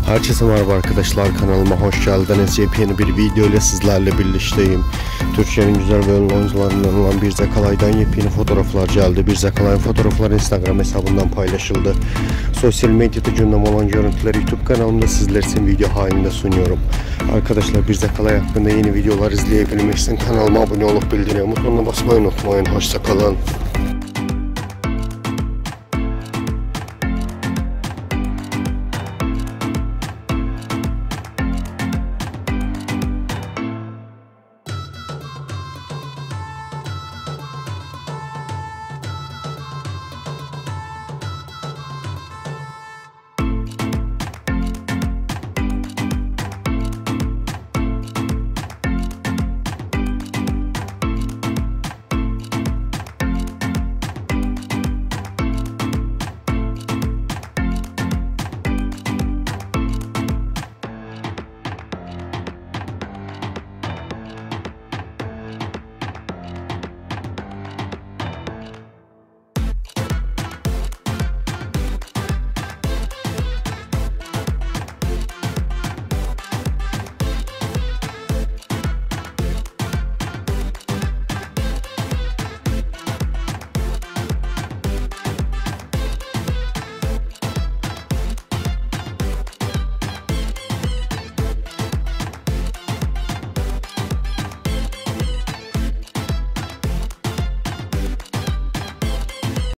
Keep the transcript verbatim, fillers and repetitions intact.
Herkese merhaba arkadaşlar, kanalıma hoş geldiniz. Yepyeni bir video ile sizlerle birlikteyim. Türkiye'nin güzel ve ünlü oyuncularından olan Birce Kalay'dan yepyeni fotoğraflar geldi. Birce Kalay'ın fotoğrafları Instagram hesabından paylaşıldı. Sosyal medyada gündem olan görüntüleri YouTube kanalımda sizler için video halinde sunuyorum. Arkadaşlar, Birce Kalay hakkında yeni videolar izleyebilmek için kanalıma abone olup bildirim butonuna basmayı unutmayın. Hoşça kalın.